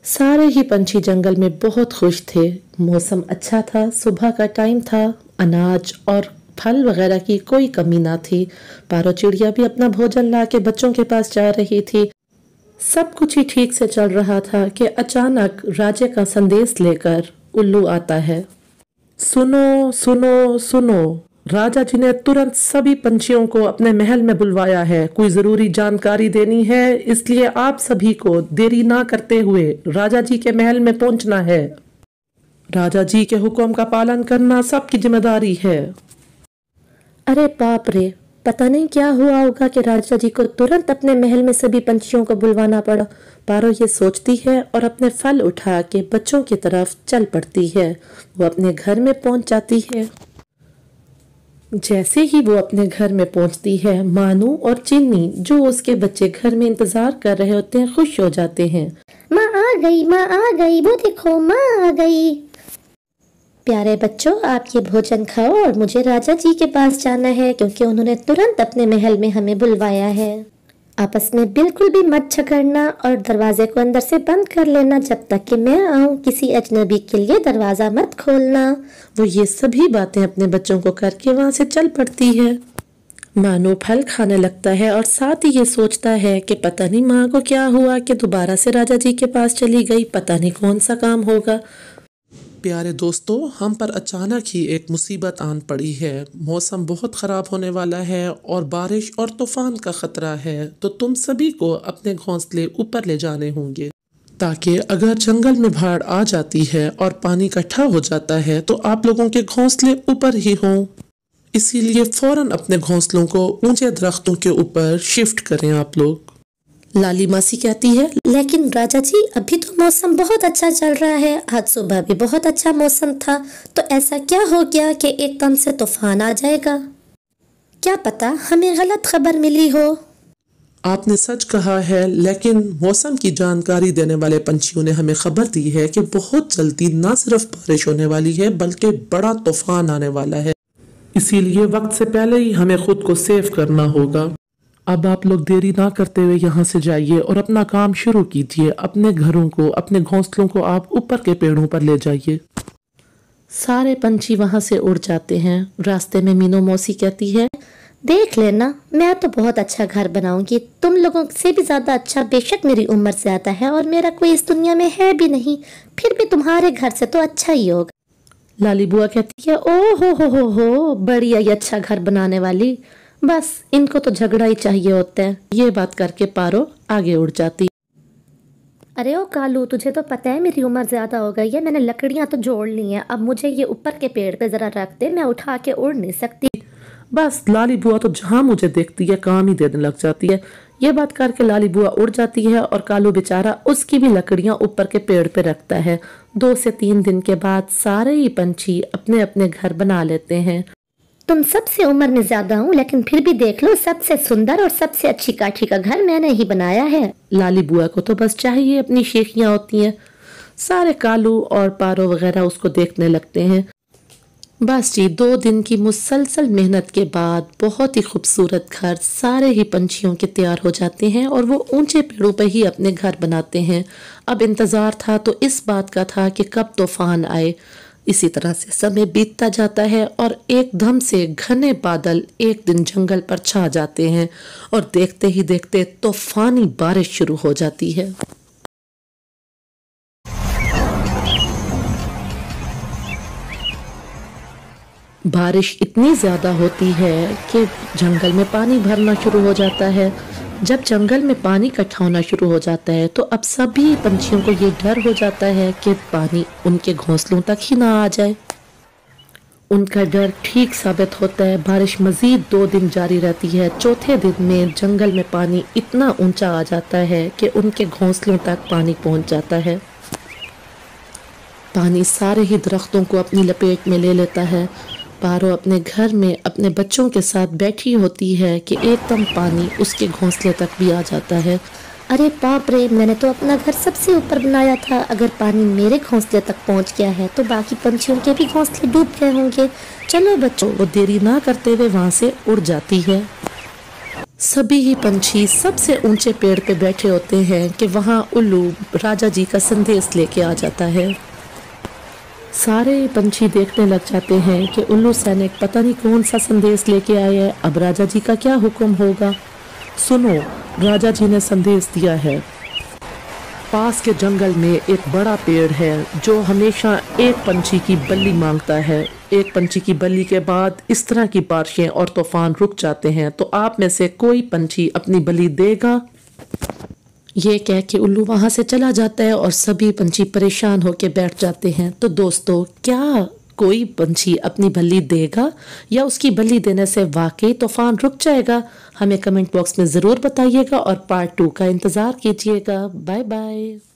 सारे ही पंछी जंगल में बहुत खुश थे। मौसम अच्छा था, सुबह का टाइम था, अनाज और फल वगैरह की कोई कमी ना थी। पारो चिड़िया भी अपना भोजन ला के बच्चों के पास जा रही थी। सब कुछ ही ठीक से चल रहा था कि अचानक राजा का संदेश लेकर उल्लू आता है। सुनो सुनो सुनो, राजा जी ने तुरंत सभी पंछियों को अपने महल में बुलवाया है। कोई जरूरी जानकारी देनी है, इसलिए आप सभी को देरी ना करते हुए राजा जी के महल में पहुंचना है। राजा जी के हुक्म का पालन करना सबकी जिम्मेदारी है। अरे बाप रे, पता नहीं क्या हुआ होगा कि राजा जी को तुरंत अपने महल में सभी पंछियों को बुलवाना पड़ा। पारो ये सोचती है और अपने फल उठा के बच्चों की तरफ चल पड़ती है। वो अपने घर में पहुंच जाती है। जैसे ही वो अपने घर में पहुंचती है, मानू और चिन्नी जो उसके बच्चे घर में इंतजार कर रहे होते हैं, खुश हो जाते हैं। माँ आ गई, माँ आ गई, वो देखो माँ आ गई। प्यारे बच्चों, आप ये भोजन खाओ और मुझे राजा जी के पास जाना है क्योंकि उन्होंने तुरंत अपने महल में हमें बुलवाया है। आपस में बिल्कुल भी मत झगड़ना और दरवाजे को अंदर से बंद कर लेना जब तक कि मैं आऊं। किसी अजनबी के लिए दरवाजा मत खोलना। वो ये सभी बातें अपने बच्चों को करके वहां से चल पड़ती है। मानो फल खाने लगता है और साथ ही ये सोचता है कि पता नहीं माँ को क्या हुआ कि दोबारा से राजा जी के पास चली गई, पता नहीं कौन सा काम होगा। प्यारे दोस्तों, हम पर अचानक ही एक मुसीबत आन पड़ी है। मौसम बहुत ख़राब होने वाला है और बारिश और तूफान का ख़तरा है, तो तुम सभी को अपने घोंसले ऊपर ले जाने होंगे ताकि अगर जंगल में बाढ़ आ जाती है और पानी इकट्ठा हो जाता है तो आप लोगों के घोंसले ऊपर ही हों। इसीलिए फौरन अपने घोंसलों को ऊंचे दरख्तों के ऊपर शिफ्ट करें आप लोग। लाली मासी कहती है, लेकिन राजा जी अभी तो मौसम बहुत अच्छा चल रहा है, आज सुबह भी बहुत अच्छा मौसम था, तो ऐसा क्या हो गया कि एकदम से तूफान आ जाएगा? क्या पता हमें गलत खबर मिली हो। आपने सच कहा है, लेकिन मौसम की जानकारी देने वाले पंछियों ने हमें खबर दी है कि बहुत जल्दी न सिर्फ बारिश होने वाली है बल्कि बड़ा तूफान आने वाला है। इसीलिए वक्त से पहले ही हमें खुद को सेव करना होगा। अब आप लोग देरी ना करते हुए यहाँ से जाइए और अपना काम शुरू कीजिए। अपने घरों को, अपने घोंसलों को आप ऊपर के पेड़ों पर ले जाइए। सारे पंछी वहां से उड़ जाते हैं। रास्ते में मीनू मौसी कहती है, देख लेना, मैं तो बहुत अच्छा घर बनाऊंगी, तुम लोगों से भी ज्यादा अच्छा। बेशक मेरी उम्र ज्यादा है और मेरा कोई इस दुनिया में है भी नहीं, फिर भी तुम्हारे घर से तो अच्छा ही होगा। लाली बुआ कहती है, ओ हो, बढ़िया ये अच्छा घर बनाने वाली, बस इनको तो झगड़ा ही चाहिए होता है। ये बात करके पारो आगे उड़ जाती। अरे ओ कालू, तुझे तो पता है मेरी उम्र ज्यादा हो गई है, मैंने लकड़ियां तो जोड़ ली हैं, अब मुझे ये ऊपर के पेड़ पे जरा रख दे, मैं उठा के उड़ नहीं सकती। बस लाली बुआ तो जहाँ मुझे देखती है काम ही देने लग जाती है। ये बात करके लाली बुआ उड़ जाती है और कालू बेचारा उसकी भी लकड़ियां ऊपर के पेड़ पे रखता है। 2 से 3 दिन के बाद सारे ही पंछी अपने अपने घर बना लेते हैं। तुम सबसे उम्र में ज्यादा हूँ, लेकिन फिर भी देख लो, सबसे सुंदर और सबसे अच्छी काठी का घर मैंने ही बनाया है। लाली बुआ को तो बस चाहिए अपनी शेखियां होती हैं। सारे कालू और पारो वगैरह उसको देखने लगते हैं। बस जी 2 दिन की मुसलसल मेहनत के बाद बहुत ही खूबसूरत घर सारे ही पंछियों के तैयार हो जाते हैं और वो ऊंचे पेड़ों पर ही अपने घर बनाते हैं। अब इंतजार था तो इस बात का था कि कब तूफान आए। इसी तरह से समय बीतता जाता है और एकदम से घने बादल एक दिन जंगल पर छा जाते हैं और देखते ही देखते तूफानी बारिश शुरू हो जाती है। बारिश इतनी ज्यादा होती है कि जंगल में पानी भरना शुरू हो जाता है। जब जंगल में पानी इकट्ठा होना शुरू हो जाता है तो अब सभी पंछियों को ये डर हो जाता है कि पानी उनके घोंसलों तक ही ना आ जाए। उनका डर ठीक साबित होता है। बारिश मजीद 2 दिन जारी रहती है। चौथे दिन में जंगल में पानी इतना ऊंचा आ जाता है कि उनके घोंसलों तक पानी पहुंच जाता है। पानी सारे ही दरख्तों को अपनी लपेट में ले लेता है। पारो अपने घर में अपने बच्चों के साथ बैठी होती है कि एकदम पानी उसके घोंसले तक भी आ जाता है। अरे बाप रे, मैंने तो अपना घर सबसे ऊपर बनाया था, अगर पानी मेरे घोंसले तक पहुंच गया है तो बाकी पंछियों के भी घोंसले डूब गए होंगे। चलो बच्चों, वो देरी ना करते हुए वहां से उड़ जाती है। सभी ही पंछी सबसे ऊंचे पेड़ पे बैठे होते हैं कि वहाँ उल्लू राजा जी का संदेश लेके आ जाता है। सारे पंछी देखने लग जाते हैं कि उल्लू सैनिक पता नहीं कौन सा संदेश लेके आए हैं, अब राजा जी का क्या हुक्म होगा। सुनो, राजा जी ने संदेश दिया है। पास के जंगल में एक बड़ा पेड़ है जो हमेशा एक पंछी की बल्ली मांगता है। एक पंछी की बल्ली के बाद इस तरह की बारिशें और तूफान रुक जाते हैं, तो आप में से कोई पंछी अपनी बल्ली देगा? ये कह के उल्लू वहां से चला जाता है और सभी पंछी परेशान होकर बैठ जाते हैं। तो दोस्तों, क्या कोई पंछी अपनी बल्ली देगा या उसकी बल्ली देने से वाकई तूफान रुक जाएगा? हमें कमेंट बॉक्स में ज़रूर बताइएगा और पार्ट 2 का इंतज़ार कीजिएगा। Bye bye.